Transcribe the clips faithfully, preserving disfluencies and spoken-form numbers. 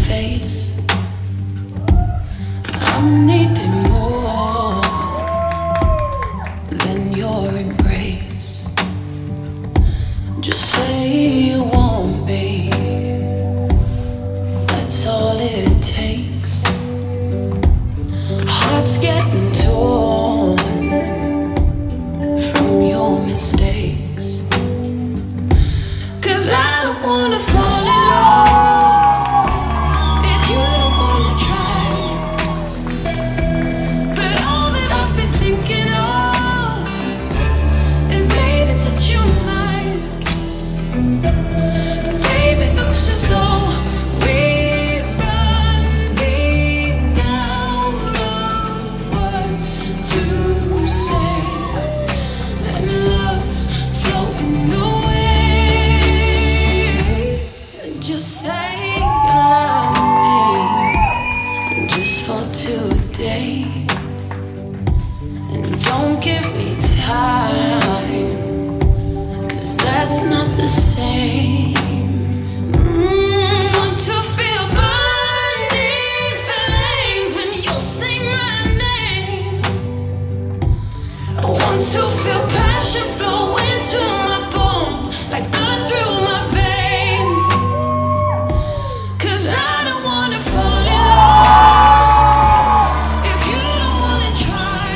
face. I'm needing more than your embrace. Just say you want me, that's all it takes. Heart's getting torn from your mistakes. Cause I don't wanna fall in love if you don't wanna try. But all that I've been thinking of is maybe that you might. Baby, it looks as though we're running out of words to say, and love's floating away. Just say you love me, just for today. And don't give me time, cause that's not the same. Mm, want to feel burning flames when you sing my name. I want to feel passion flow into my bones, like blood through my veins. Cause I don't wanna fall in love if you don't wanna try.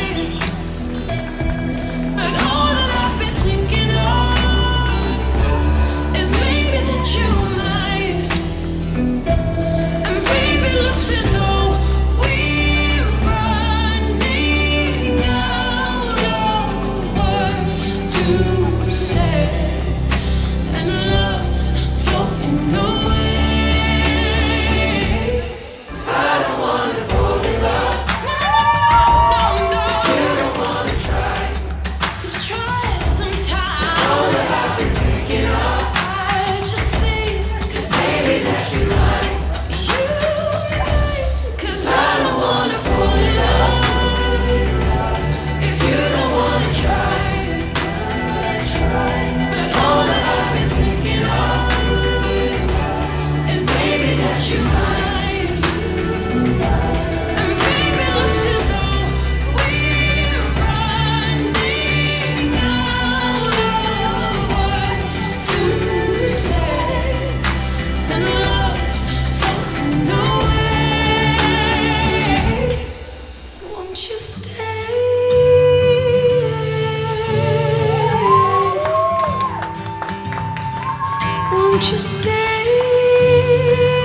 But all that I've been thinking of is maybe that you might. And baby, it looks as though we're running out of words to say, and love's floating away. I don't wanna fall in love. No, no, no. You don't wanna try. Just try it sometime. All that I've been thinking of, I just think maybe that you might. You might. Cause I don't wanna fall in love if you don't wanna try. But all that I've been thinking of is maybe that you might. And baby, it looks as though we're running out of words to say, and love's floating away. Won't you stay? Won't you stay?